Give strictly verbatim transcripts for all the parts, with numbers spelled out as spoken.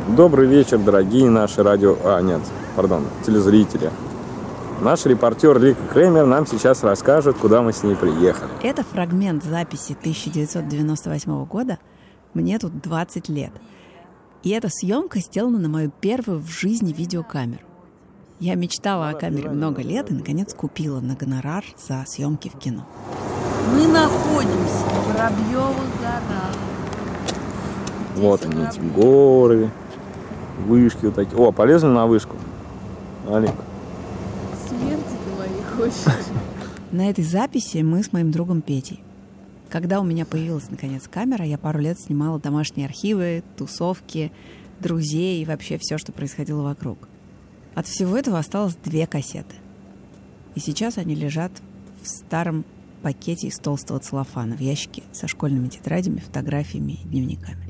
Добрый вечер, дорогие наши радио... А, нет, пардон, телезрители. Наш репортер Лика Кремер нам сейчас расскажет, куда мы с ней приехали. Это фрагмент записи тысяча девятьсот девяносто восьмого года. Мне тут двадцать лет. И эта съемка сделана на мою первую в жизни видеокамеру. Я мечтала о камере много лет и, наконец, купила на гонорар за съемки в кино. Мы находимся в Воробьевых горах. Вот они, эти горы, вышки вот такие. О, полезли на вышку. Алик. Смерти твоей хочешь? На этой записи мы с моим другом Петей. Когда у меня появилась, наконец, камера, я пару лет снимала домашние архивы, тусовки, друзей и вообще все, что происходило вокруг. От всего этого осталось две кассеты. И сейчас они лежат в старом пакете из толстого целлофана в ящике со школьными тетрадями, фотографиями и дневниками.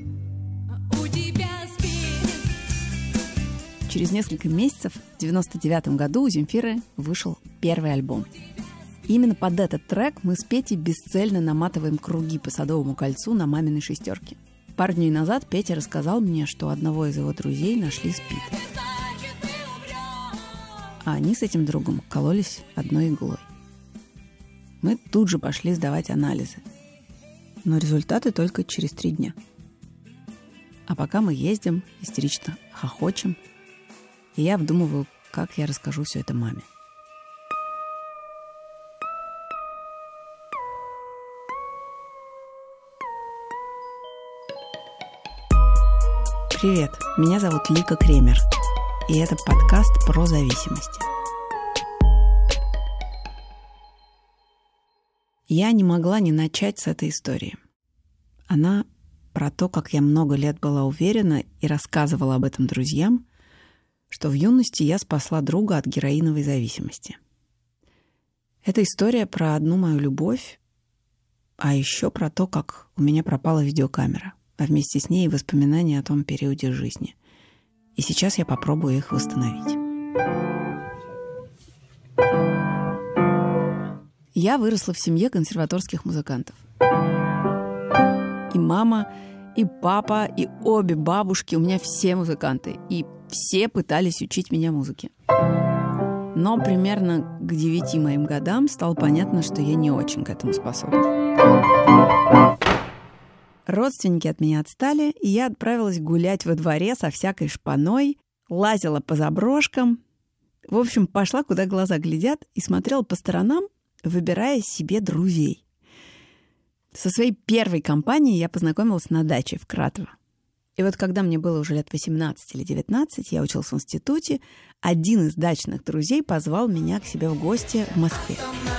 Через несколько месяцев, в девяносто девятом году, у Земфиры вышел первый альбом. И именно под этот трек мы с Петей бесцельно наматываем круги по Садовому кольцу на маминой шестерке. Пару дней назад Петя рассказал мне, что одного из его друзей нашли спит. А они с этим другом кололись одной иглой. Мы тут же пошли сдавать анализы. Но результаты только через три дня. А пока мы ездим, истерично хохочем, и я обдумываю, как я расскажу все это маме. Привет, меня зовут Лика Кремер, и это подкаст про зависимости. Я не могла не начать с этой истории. Она про то, как я много лет была уверена и рассказывала об этом друзьям, что в юности я спасла друга от героиновой зависимости. Это история про одну мою любовь, а еще про то, как у меня пропала видеокамера, а вместе с ней и воспоминания о том периоде жизни. И сейчас я попробую их восстановить. Я выросла в семье консерваторских музыкантов. И мама, и папа, и обе бабушки, у меня все музыканты. И все пытались учить меня музыке. Но примерно к девяти моим годам стало понятно, что я не очень к этому способна. Родственники от меня отстали, и я отправилась гулять во дворе со всякой шпаной, лазила по заброшкам. В общем, пошла, куда глаза глядят, и смотрела по сторонам, выбирая себе друзей. Со своей первой компанией я познакомилась на даче в Кратово. И вот когда мне было уже лет восемнадцать или девятнадцать, я училась в институте, один из дачных друзей позвал меня к себе в гости в Москве.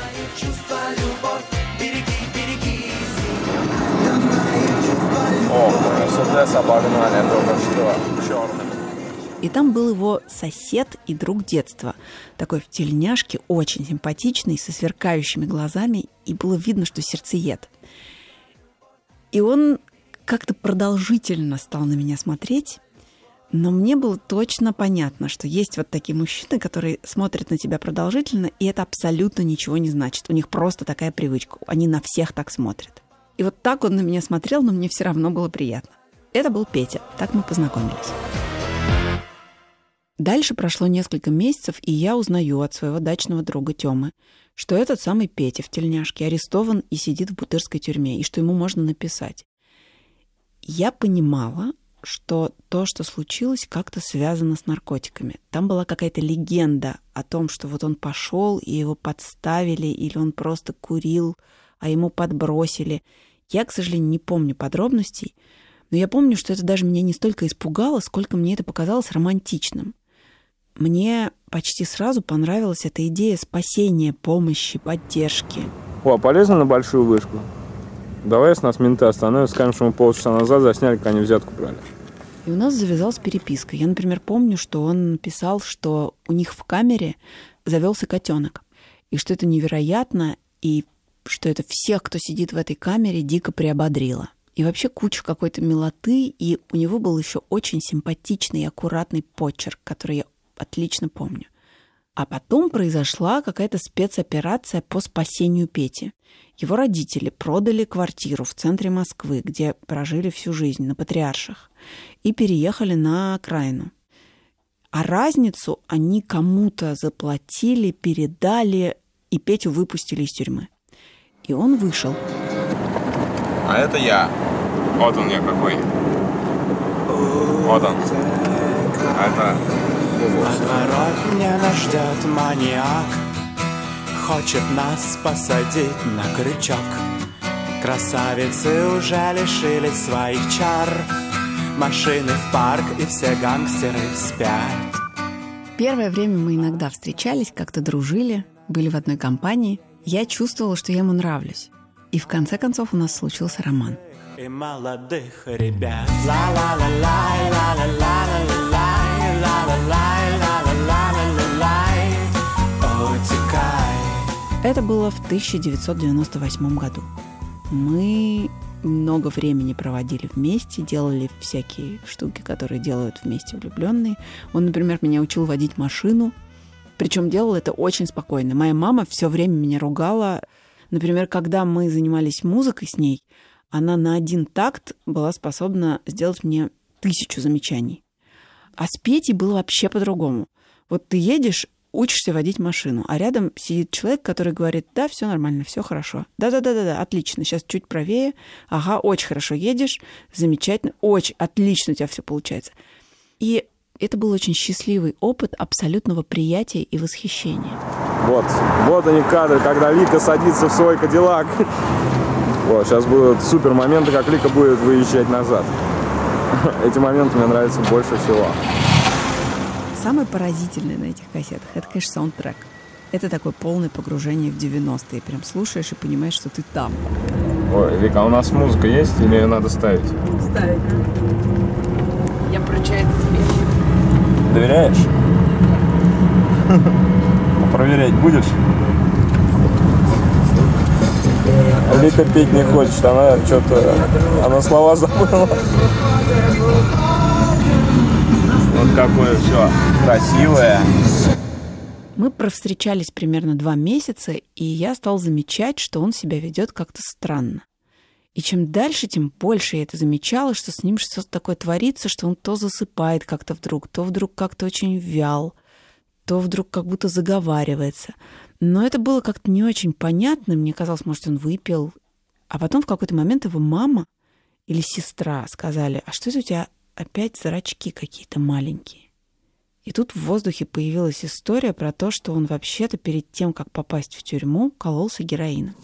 И там был его сосед и друг детства. Такой в тельняшке, очень симпатичный, со сверкающими глазами, и было видно, что сердцеед. И он как-то продолжительно стал на меня смотреть, но мне было точно понятно, что есть вот такие мужчины, которые смотрят на тебя продолжительно, и это абсолютно ничего не значит. У них просто такая привычка. Они на всех так смотрят. И вот так он на меня смотрел, но мне все равно было приятно. Это был Петя. Так мы познакомились. Дальше прошло несколько месяцев, и я узнаю от своего дачного друга Тёмы, что этот самый Петя в тельняшке арестован и сидит в бутырской тюрьме, и что ему можно написать. Я понимала, что то, что случилось, как-то связано с наркотиками. Там была какая-то легенда о том, что вот он пошел, и его подставили, или он просто курил, а ему подбросили. Я, к сожалению, не помню подробностей, но я помню, что это даже меня не столько испугало, сколько мне это показалось романтичным. Мне почти сразу понравилась эта идея спасения, помощи, поддержки. О, полезно на большую вышку? Давай, если нас менты остановят, скажем, что мы полчаса назад засняли, как они взятку брали. И у нас завязалась переписка. Я, например, помню, что он написал, что у них в камере завелся котенок, и что это невероятно, и что это всех, кто сидит в этой камере, дико приободрило. И вообще куча какой-то милоты, и у него был еще очень симпатичный и аккуратный почерк, который я отлично помню. А потом произошла какая-то спецоперация по спасению Пети. Его родители продали квартиру в центре Москвы, где прожили всю жизнь, на Патриарших. и переехали на окраину. А разницу они кому-то заплатили, передали, и Петю выпустили из тюрьмы. И он вышел. А это я. Вот он я какой. Вот он. А это... Подворотня нас ждет маньяк, хочет нас посадить на крючок. Красавицы уже лишились своих чар, машины в парк и все гангстеры спят. Первое время мы иногда встречались, как-то дружили, были в одной компании. Я чувствовала, что я ему нравлюсь. И в конце концов у нас случился роман. И молодых ребят. Ла-ла-ла-лай, ла-ла-ла-ла-лай, ла-ла-лай, ла-ла-ла-ла-лай, утекай. Это было в тысяча девятьсот девяносто восьмом году. Мы много времени проводили вместе, делали всякие штуки, которые делают вместе влюбленные. Он, например, меня учил водить машину, причем делал это очень спокойно. Моя мама все время меня ругала. Например, когда мы занимались музыкой с ней, она на один такт была способна сделать мне тысячу замечаний. А с Петей было вообще по-другому. Вот ты едешь, учишься водить машину, а рядом сидит человек, который говорит: да, все нормально, все хорошо. Да-да-да-да, отлично, сейчас чуть правее. Ага, очень хорошо едешь, замечательно, очень отлично у тебя все получается. И это был очень счастливый опыт абсолютного приятия и восхищения. Вот, вот они кадры, когда Лика садится в свой Кадиллак. Вот, сейчас будут супер моменты, как Лика будет выезжать назад. Эти моменты мне нравятся больше всего. Самое поразительное на этих кассетах — это, конечно, саундтрек. Это такое полное погружение в девяностые. Прям слушаешь и понимаешь, что ты там. Ой, Вика, а у нас музыка есть или ее надо ставить? Ставить. Я поручаю это тебе. Доверяешь? Проверять будешь? Лика петь не хочет, она что-то, она слова забыла. Вот какое все красивое. Мы провстречались примерно два месяца, и я стал замечать, что он себя ведет как-то странно. И чем дальше, тем больше я это замечала, что с ним что-то такое творится, что он то засыпает как-то вдруг, то вдруг как-то очень вял, то вдруг как будто заговаривается. Но это было как-то не очень понятно. Мне казалось, может, он выпил. А потом в какой-то момент его мама или сестра сказали: а что это у тебя опять зрачки какие-то маленькие? И тут в воздухе появилась история про то, что он вообще-то перед тем, как попасть в тюрьму, кололся героином.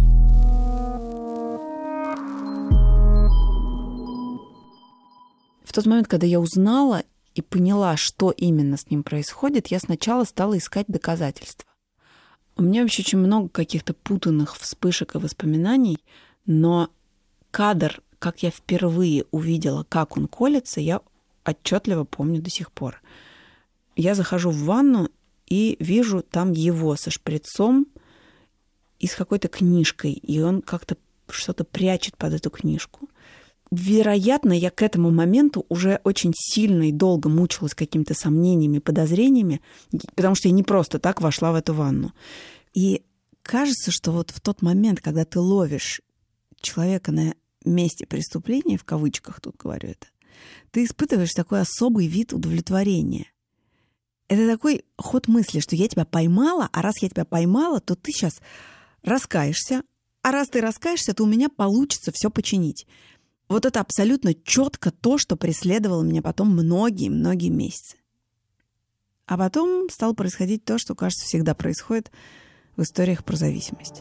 В тот момент, когда я узнала и поняла, что именно с ним происходит, я сначала стала искать доказательства. У меня вообще очень много каких-то путанных вспышек и воспоминаний, но кадр, как я впервые увидела, как он колется, я отчетливо помню до сих пор. Я захожу в ванну и вижу там его со шприцом и с какой-то книжкой, и он как-то что-то прячет под эту книжку. Вероятно, я к этому моменту уже очень сильно и долго мучилась какими-то сомнениями, подозрениями, потому что я не просто так вошла в эту ванну. И кажется, что вот в тот момент, когда ты ловишь человека на месте преступления, в кавычках тут говорю это, ты испытываешь такой особый вид удовлетворения. Это такой ход мысли, что я тебя поймала, а раз я тебя поймала, то ты сейчас раскаешься, а раз ты раскаешься, то у меня получится все починить. Вот это абсолютно четко то, что преследовало меня потом многие-многие месяцы. А потом стало происходить то, что, кажется, всегда происходит в историях про зависимость.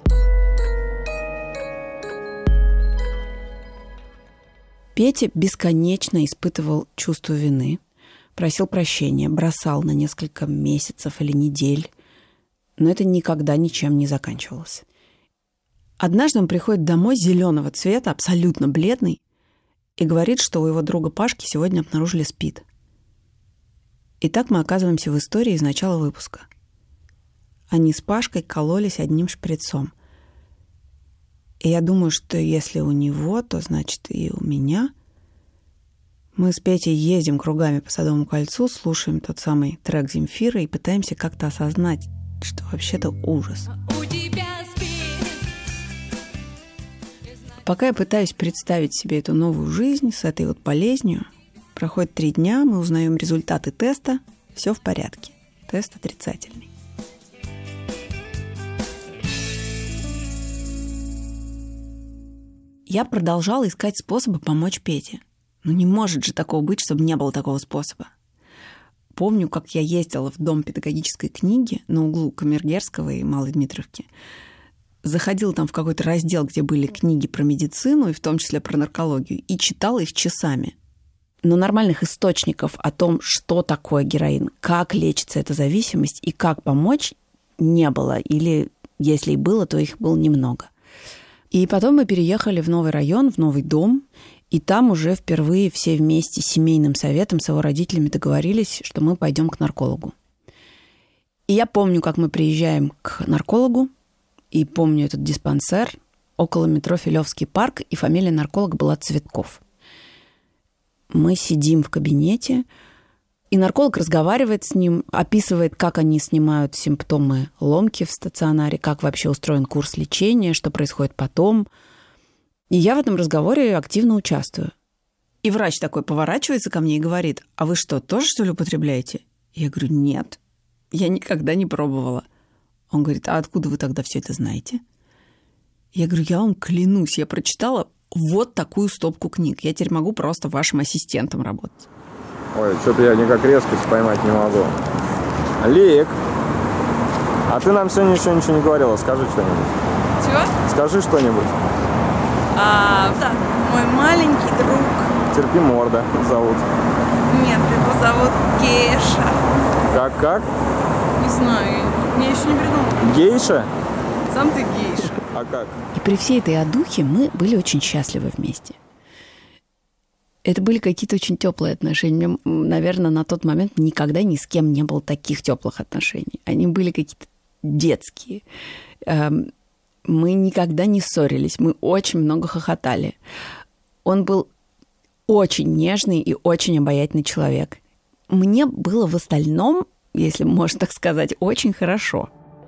Петя бесконечно испытывал чувство вины, просил прощения, бросал на несколько месяцев или недель, но это никогда ничем не заканчивалось. Однажды он приходит домой зеленого цвета, абсолютно бледный, и говорит, что у его друга Пашки сегодня обнаружили СПИД. И так мы оказываемся в истории из начала выпуска. Они с Пашкой кололись одним шприцом. И я думаю, что если у него, то значит и у меня. Мы с Петей ездим кругами по Садовому кольцу, слушаем тот самый трек Земфиры и пытаемся как-то осознать, что вообще-то ужас. Пока я пытаюсь представить себе эту новую жизнь с этой вот болезнью, Проходит три дня, мы узнаем результаты теста. Все в порядке. Тест отрицательный. Я продолжала искать способы помочь Пете. Ну не может же такого быть, чтобы не было такого способа. Помню, как я ездила в Дом педагогической книги на углу Камергерского и Малой Дмитровки. Заходила там в какой-то раздел, где были книги про медицину, и в том числе про наркологию, и читала их часами. Но нормальных источников о том, что такое героин, как лечится эта зависимость и как помочь, не было. Или, если и было, то их было немного. И потом мы переехали в новый район, в новый дом, и там уже впервые все вместе с семейным советом, с его родителями договорились, что мы пойдем к наркологу. И я помню, как мы приезжаем к наркологу, и помню этот диспансер около метро Филевский парк, и фамилия нарколога была Цветков. Мы сидим в кабинете, и нарколог разговаривает с ним, описывает, как они снимают симптомы ломки в стационаре, как вообще устроен курс лечения, что происходит потом. И я в этом разговоре активно участвую. И врач такой поворачивается ко мне и говорит: «А вы что, тоже, что ли, употребляете?» Я говорю: «Нет, я никогда не пробовала». Он говорит: «А откуда вы тогда все это знаете?» Я говорю: «Я вам клянусь, я прочитала вот такую стопку книг. Я теперь могу просто вашим ассистентом работать». Ой, что-то я никак резкость поймать не могу. Лик, а ты нам сегодня еще ничего не говорила. Скажи что-нибудь. Чего? Скажи что-нибудь. А, да, мой маленький друг. Терпи, морда зовут. Нет, его зовут Гейша. Как-как? Не знаю, я еще не придумала. Гейша? Сам ты гейша. А как? И при всей этой одухе мы были очень счастливы вместе. Это были какие-то очень теплые отношения. Наверное, на тот момент никогда ни с кем не было таких теплых отношений. Они были какие-то детские. Мы никогда не ссорились. Мы очень много хохотали. Он был очень нежный и очень обаятельный человек. Мне было в остальном, если можно так сказать, очень хорошо.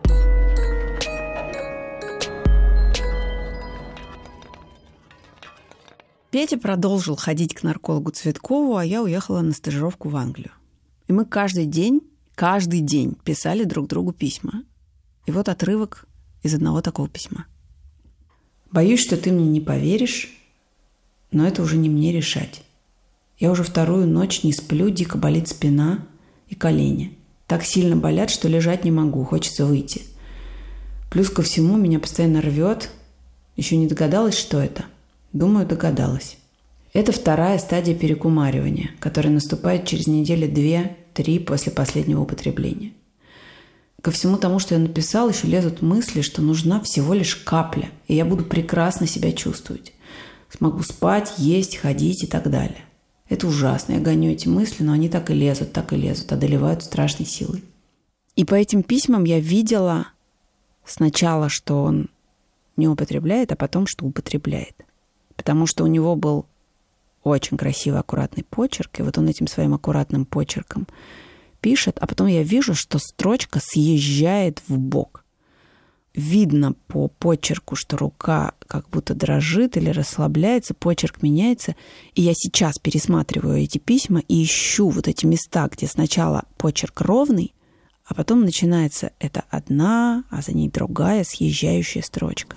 Петя продолжил ходить к наркологу Цветкову, а я уехала на стажировку в Англию. И мы каждый день, каждый день писали друг другу письма. И вот отрывок из одного такого письма. «Боюсь, что ты мне не поверишь, но это уже не мне решать. Я уже вторую ночь не сплю, дико болит спина и колени. Так сильно болят, что лежать не могу, хочется выйти. Плюс ко всему меня постоянно рвет. Еще не догадалась, что это? Думаю, догадалась. Это вторая стадия перекумаривания, которая наступает через недели две-три после последнего употребления. Ко всему тому, что я написал, еще лезут мысли, что нужна всего лишь капля, и я буду прекрасно себя чувствовать. Смогу спать, есть, ходить и так далее. Это ужасно. Я гоню эти мысли, но они так и лезут, так и лезут, одолевают страшной силой. И по этим письмам я видела сначала, что он не употребляет, а потом, что употребляет. Потому что у него был очень красивый, аккуратный почерк, и вот он этим своим аккуратным почерком пишет, а потом я вижу, что строчка съезжает в бок. Видно по почерку, что рука как будто дрожит или расслабляется, почерк меняется, и я сейчас пересматриваю эти письма и ищу вот эти места, где сначала почерк ровный, а потом начинается это одна, а за ней другая съезжающая строчка.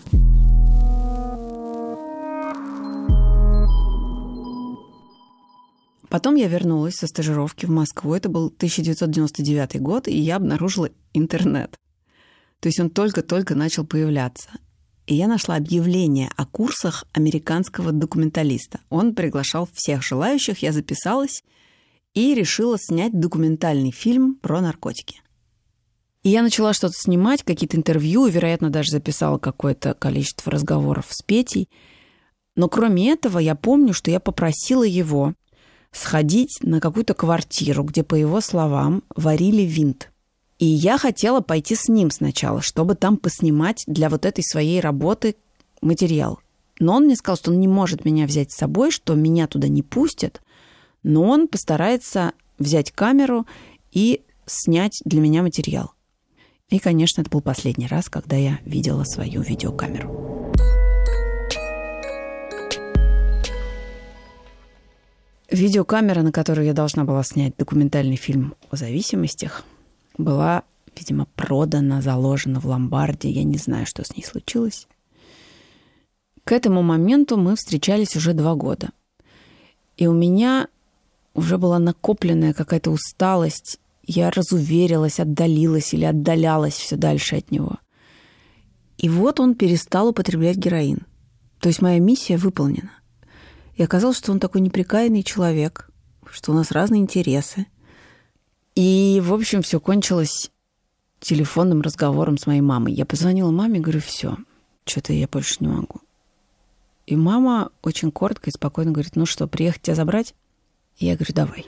Потом я вернулась со стажировки в Москву. Это был тысяча девятьсот девяносто девятый год, и я обнаружила интернет. То есть он только-только начал появляться. И я нашла объявление о курсах американского документалиста. Он приглашал всех желающих, я записалась и решила снять документальный фильм про наркотики. И я начала что-то снимать, какие-то интервью, вероятно, даже записала какое-то количество разговоров с Петей. Но кроме этого, я помню, что я попросила его сходить на какую-то квартиру, где, по его словам, варили винт. И я хотела пойти с ним сначала, чтобы там поснимать для вот этой своей работы материал. Но он мне сказал, что он не может меня взять с собой, что меня туда не пустят, но он постарается взять камеру и снять для меня материал. И, конечно, это был последний раз, когда я видела свою видеокамеру. Видеокамера, на которую я должна была снять документальный фильм о зависимостях, была, видимо, продана, заложена в ломбарде. Я не знаю, что с ней случилось. К этому моменту мы встречались уже два года. И у меня уже была накопленная какая-то усталость. Я разуверилась, отдалилась или отдалялась все дальше от него. И вот он перестал употреблять героин. То есть моя миссия выполнена. И оказалось, что он такой неприкаянный человек, что у нас разные интересы. И, в общем, все кончилось телефонным разговором с моей мамой. Я позвонила маме и говорю, все, что-то я больше не могу. И мама очень коротко и спокойно говорит, ну что, приехать тебя забрать? И я говорю, давай.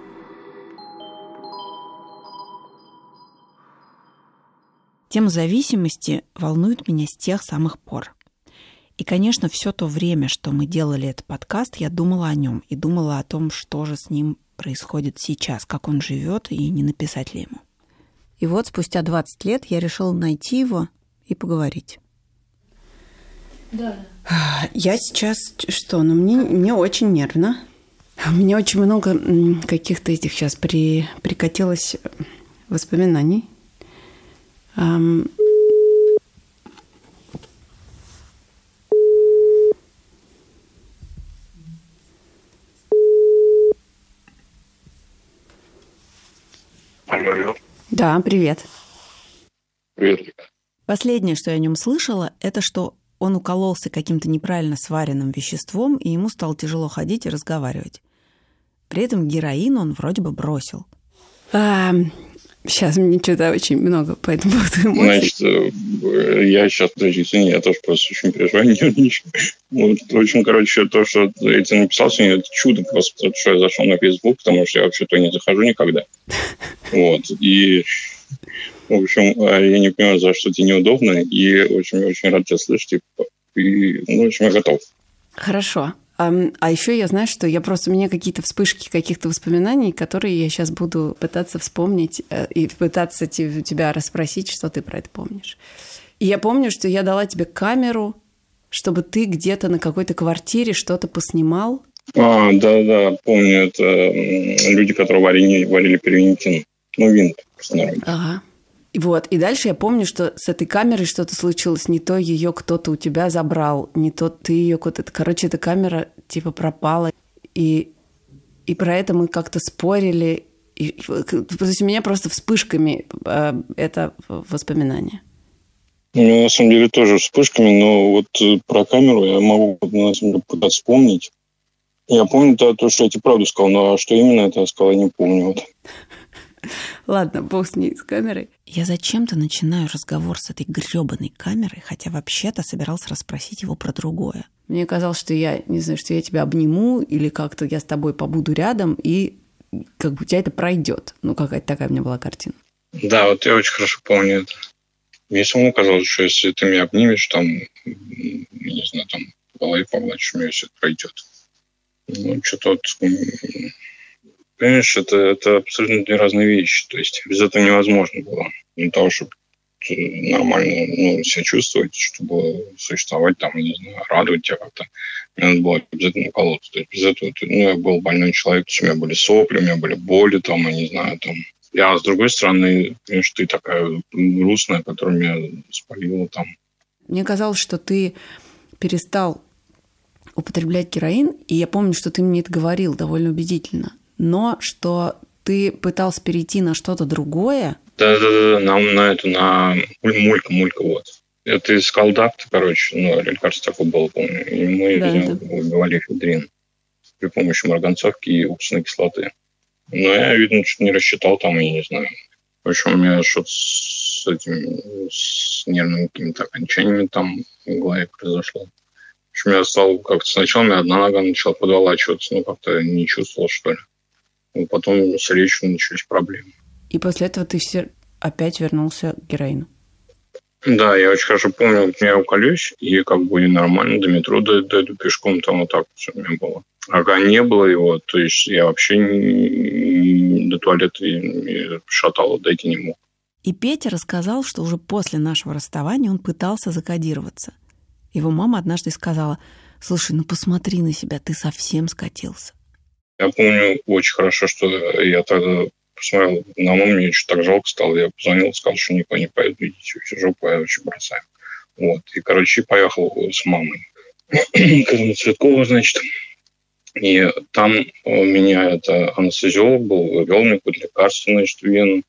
Тема зависимости волнует меня с тех самых пор. И, конечно, все то время, что мы делали этот подкаст, я думала о нем и думала о том, что же с ним происходит сейчас, как он живет и не написать ли ему. И вот спустя двадцать лет я решила найти его и поговорить. Да. Я сейчас что? Ну, мне, мне очень нервно. У меня очень много каких-то этих сейчас при, прикатилось воспоминаний. Um... Алло. Да, привет. Привет. Последнее, что я о нем слышала, это что он укололся каким-то неправильно сваренным веществом, и ему стало тяжело ходить и разговаривать. При этом героин он вроде бы бросил. А, сейчас мне что-то очень много по этому поводу эмоций. Значит, я сейчас, подожди, извини, я тоже просто очень переживаю, нервничаю. Вот, в общем, короче, то, что я тебе написал сегодня, это чудо просто, что я зашел на Facebook, потому что я вообще-то не захожу никогда. Вот, и... В общем, я не понимаю, за что тебе неудобно, и очень-очень рад тебя слышать, и, ну, в общем, я готов. Хорошо. А, а еще я знаю, что я просто... У меня какие-то вспышки каких-то воспоминаний, которые я сейчас буду пытаться вспомнить и пытаться тебя расспросить, что ты про это помнишь. И я помню, что я дала тебе камеру, чтобы ты где-то на какой-то квартире что-то поснимал. А, да-да, помню, это люди, которые варили, варили первентин. Ну, винт, просто народе. Ага. И вот, и дальше я помню, что с этой камерой что-то случилось. Не то ее кто-то у тебя забрал, не то ты ее куда-то... Короче, эта камера типа пропала. И, и про это мы как-то спорили. И, то есть у меня просто вспышками э, это воспоминание. У меня на самом деле тоже вспышками, но вот про камеру я могу на самом деле пытаться вспомнить. Я помню то, то, что я тебе правду сказал, но что именно это я сказал, я не помню. Вот. Ладно, бог с ней, с камерой. Я зачем-то начинаю разговор с этой грёбаной камерой, хотя вообще-то собирался расспросить его про другое. Мне казалось, что я, не знаю, что я тебя обниму или как-то я с тобой побуду рядом, и как бы у тебя это пройдет. Ну, какая-то такая у меня была картина. Да, вот я очень хорошо помню это. Мне самому казалось, что если ты меня обнимешь, там, не знаю, там, по голове погладишь, мне все это пройдет. Ну, что-то вот... Понимаешь, это, это абсолютно две разные вещи. То есть без этого невозможно было. Для того, чтобы нормально ну, себя чувствовать, чтобы существовать, там, не знаю, радовать тебя как-то, мне надо было обязательно уколоться. То есть без этого ну, я был больной человек, у меня были сопли, у меня были боли, там, я не знаю, там. А с другой стороны, конечно, ты такая грустная, которая меня спалила там. Мне казалось, что ты перестал употреблять героин, и я помню, что ты мне это говорил довольно убедительно. Но что ты пытался перейти на что-то другое. Да-да-да, на, на эту, на мулька, мулька, вот. Это из колдакта, короче, ну, лекарство такое было, помню. И мы да, убивали эфедрин при помощи марганцовки и уксусной кислоты. Но я, видно, что-то не рассчитал там, я не знаю. В общем, у меня что-то с этим, с нервными какими-то окончаниями там в голове произошло. В общем, я стал как-то сначала, у меня одна нога начала подволачиваться, ну, как-то не чувствовал, что ли. Потом с речью начались проблемы. И после этого ты все опять вернулся к героину? Да, я очень хорошо помню, вот я уколюсь, и как бы нормально до метро дойду пешком, там вот так все у меня было. А когда не было его, то есть я вообще не, до туалета шатало, дойти не мог. И Петя рассказал, что уже после нашего расставания он пытался закодироваться. Его мама однажды сказала: «Слушай, ну посмотри на себя, ты совсем скатился». Я помню очень хорошо, что я тогда посмотрел на маму, мне что-то так жалко стало. Я позвонил, сказал, что никуда не поеду, идите в жопу, я вообще бросаю. Вот. И, короче, поехал с мамой к Цветкову, значит. И там у меня это анестезиолог был, ввел мне какое-то лекарство, значит, в вену.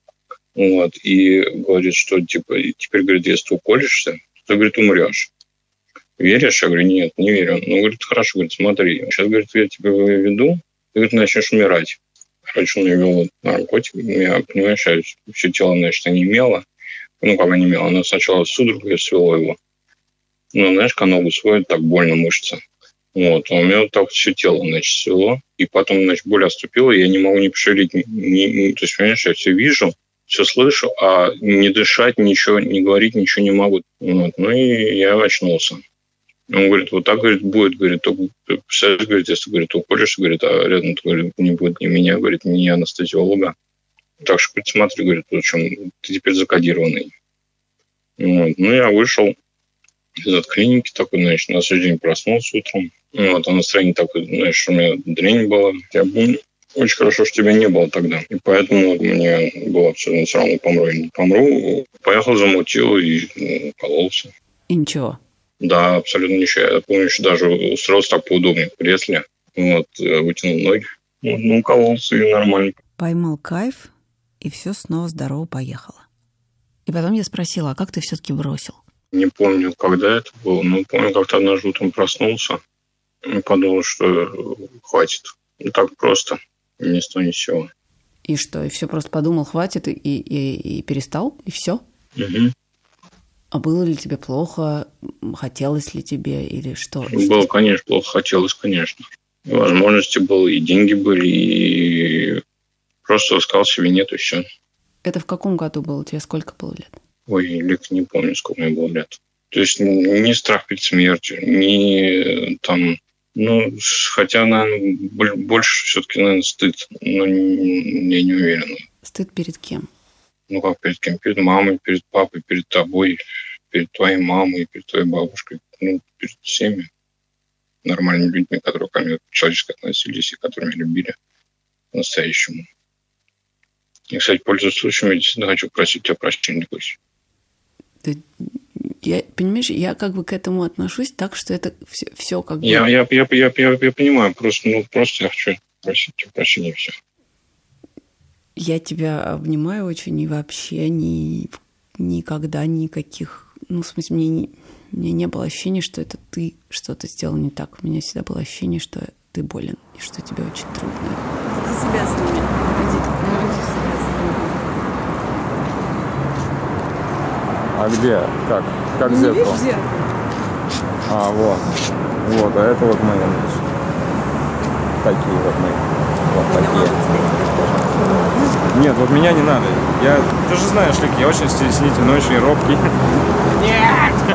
Вот. И говорит, что, типа, теперь, говорит, если ты уколешься, ты, говорит, умрешь. Веришь? Я говорю, нет, не верю. Ну, говорит, хорошо, говорит, смотри, сейчас, говорит, я тебя веду, ты, говорит, начнешь умирать. Короче, он мне ввел наркотик, я, понимаешь, я все тело, значит, онемело. Ну, как онемело, оно сначала судорогой свело его. Ну, знаешь, когда ногу сводит, так больно мышца. Вот, а у меня вот так все тело, значит, свело. И потом, значит, боль отступила, и я не могу не пошевелить. Ни, ни, то есть, понимаешь, я все вижу, все слышу, а не дышать, ничего, не говорить, ничего не могу. Вот, ну, и я очнулся. Он говорит, вот так, говорит, будет, говорит, только, представляешь, говорит, если, говорит, уколешься, говорит, а рядом, говорит, не будет ни меня, говорит, ни анестезиолога. Так что, говорит, смотри, говорит, в общем, ты теперь закодированный. Вот. Ну, я вышел из от клиники, такой, значит, на следующий день проснулся утром. Вот, а настроение такое, знаешь, у меня дрянь была. Я помню, очень хорошо, что тебя не было тогда. И поэтому вот, мне было абсолютно все равно, помру или не помру. Поехал, замутил и ну, кололся. И ничего? Да, абсолютно ничего. Я помню, еще даже устроился так поудобнее в кресле. Вот, вытянул ноги. Вот, ну, кололся и нормально. Поймал кайф, и все снова здорово поехало. И потом я спросила, а как ты все-таки бросил? Не помню, когда это было, но помню, как-то однажды утром проснулся и подумал, что хватит. И так просто, ни с того, ни с сего. И что, и все просто подумал, хватит, и, и, и перестал, и все? Угу. А было ли тебе плохо, хотелось ли тебе, или что? Было, конечно, плохо, хотелось, конечно. И возможности были, и деньги были, и просто сказал себе нет, и все. Это в каком году было? Тебе сколько было лет? Ой, Лик, не помню, сколько мне было лет. То есть ни страх перед смертью, ни там... Ну, хотя, наверное, больше все-таки, наверное, стыд. Но я не уверен. Стыд перед кем? Ну, как перед кем? Перед мамой, перед папой, перед тобой, перед твоей мамой, перед твоей бабушкой. Ну, перед всеми нормальными людьми, которые ко мне человечески относились и которые меня любили по-настоящему. И, кстати, пользуясь случаем, я действительно хочу просить тебя прощения, Кость. Ты, я, понимаешь, я как бы к этому отношусь так, что это все, все как бы... Я, я, я, я, я, я понимаю, просто, ну, просто я хочу просить тебя прощения, все. Я тебя обнимаю очень, и вообще ни, никогда никаких... Ну, в смысле, мне не, у меня не было ощущения, что это ты что-то сделал не так. У меня всегда было ощущение, что ты болен, и что тебе очень трудно. Иди себя сними. Иди, иди себя сними. А где? Как? Как Ну, не зеркало? видишь зеркало? А, вот. Вот, а это вот мы, значит, такие вот мы. Вот такие. Нет, вот меня не надо. Я, ты же знаешь, Лик, я очень стеснительный, очень робкий. Нет!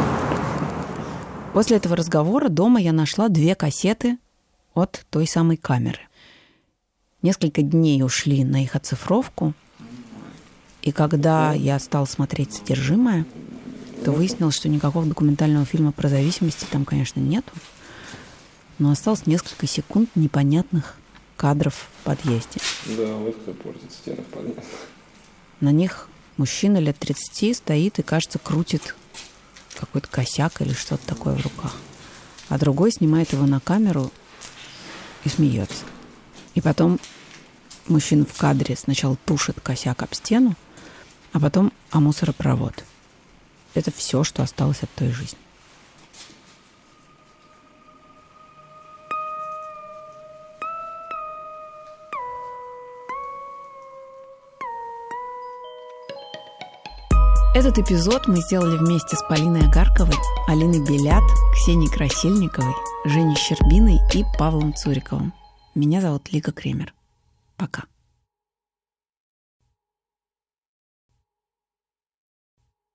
После этого разговора дома я нашла две кассеты от той самой камеры. Несколько дней ушли на их оцифровку. И когда я стала смотреть содержимое, то выяснилось, что никакого документального фильма про зависимости там, конечно, нету. Но осталось несколько секунд непонятных кадров в подъезде. Да, вот кто портит стены в подъезде. На них мужчина лет тридцати стоит и, кажется, крутит какой-то косяк или что-то такое в руках. А другой снимает его на камеру и смеется. И потом мужчина в кадре сначала тушит косяк об стену, а потом о мусоропровод. Это все, что осталось от той жизни. Этот эпизод мы сделали вместе с Полиной Агарковой, Алиной Белят, Ксенией Красильниковой, Женей Щербиной и Павлом Цуриковым. Меня зовут Лика Кремер. Пока.